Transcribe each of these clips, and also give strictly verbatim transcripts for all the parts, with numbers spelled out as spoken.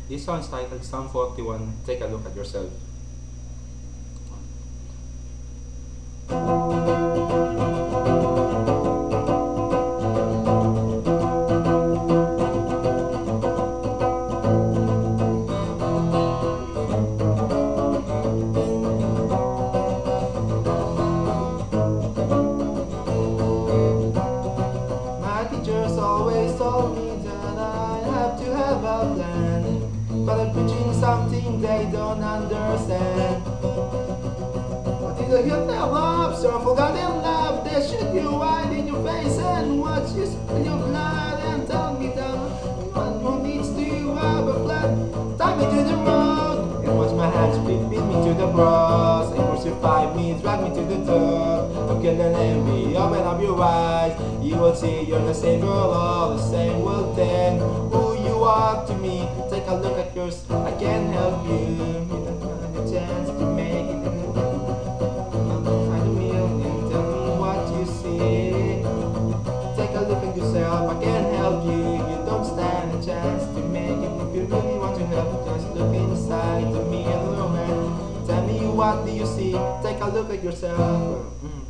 This song is titled Psalm forty-one. Take a look at yourself. My teachers always told me that I have to have a plan, but I'm preaching something they don't understand. But in the hill now love, so forgotten love, they shoot you right in your face and watch you spill your blood and tell me that one who needs to have a plan. Tie me to the road and watch my hands beat, beat me to the cross and crucify me, drag me to the door. I'm killing envy, open up your eyes, you will see you're the same girl, all the same. Well then, who you are to me? Take a look at yours, I can't help you. You don't have a chance to make it. Find a meal and tell me what you see. Take a look at yourself, I can't help you. You don't stand a chance to make it. If you really want to help, just look inside the mirror and tell me what do you see. Take a look at yourself.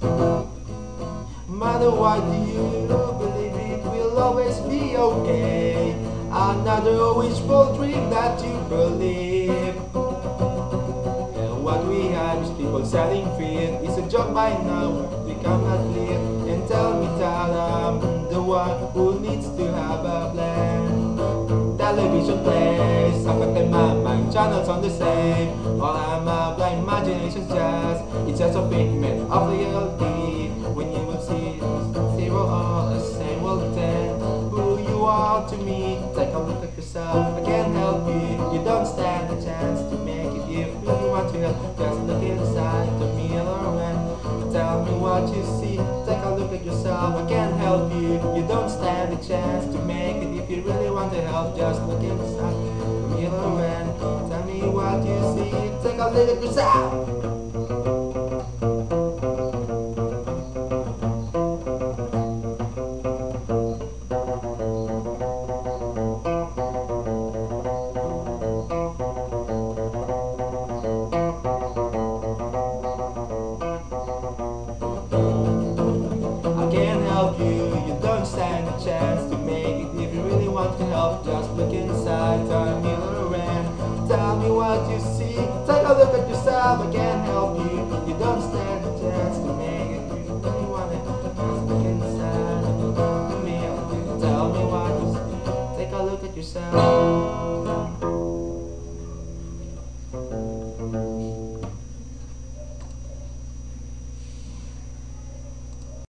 Mother, why do you believe it will always be okay? Another wishful dream that you believe. And what we have is people selling fear. It's a joke by now, we cannot live. And tell me that I'm the one who needs to have a plan. Television plays, affecting my mind, channels on the same. All I'm a blind imagination's just, it's just a figment of reality. When you will see zero all the same, well then, who you are to me, take a look at yourself, I can't help you. You don't stand a chance to make it. If you really want to help, just look inside the mirror and tell me what you see. Take a look at yourself, I can't help you. You don't stand a chance to make it. If you really want to help, just look inside the mirror and tell me what you see. Take a look at yourself. I can't help you, you don't stand a chance to make it. If you really want to help, just look inside the mirror and tell me what you see. Take a look at yourself, I can't help you. You don't stand a chance to make it. If you really want to just look inside the mirror and tell me what you see. Take a look at yourself.